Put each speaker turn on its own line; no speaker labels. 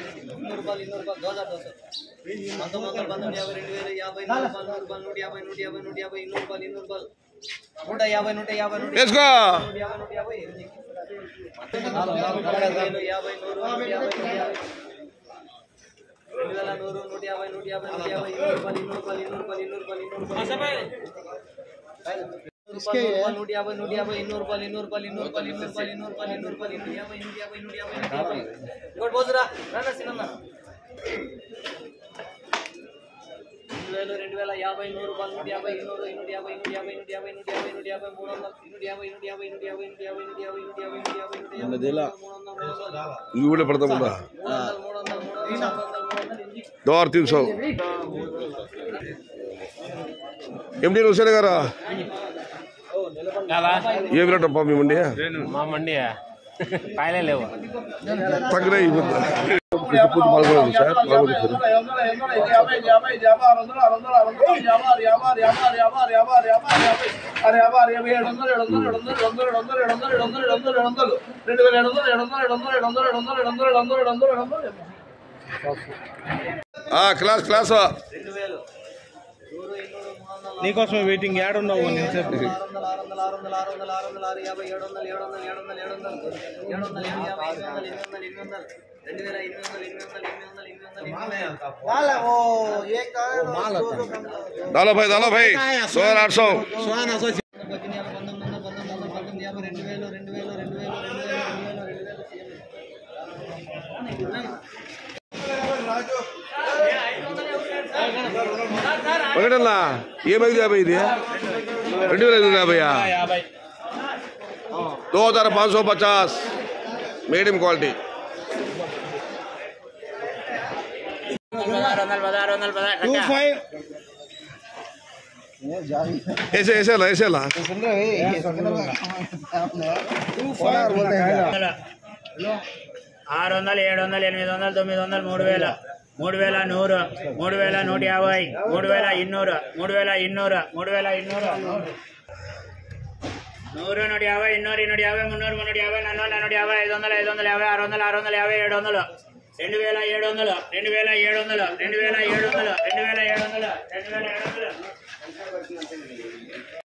ఎండి హుసేన్ గారా ఏ రేట్ అప్ప మీ మండి
మా మండి కాయలే లేవు
తగ్గరే పూజ పాల్గొనదు సార్ క్లాస్ క్లాస్
నీకోసం వెయిటింగ్ యాడ్ ఉన్నావు
डालो भाई 100-800 ఒకటన్నా ఏమైంది 50 ఇది 2550 2550 మీడియం క్వాలిటీ ऐसे ला 600
700 800 900 3000 3100 3150 3200 3200 100 150 200 250 300 350 400 450 500 550 600 650 700 2700 2700